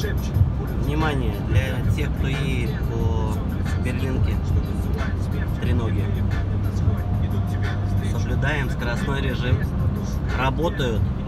Внимание, для тех, кто едет по Берлинке, треноги. Соблюдаем скоростной режим. Работают